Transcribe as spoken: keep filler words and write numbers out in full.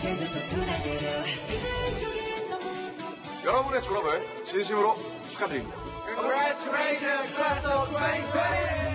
여러분의 졸업을 진심으로 축하드립니다. Congratulations, class of twenty twenty!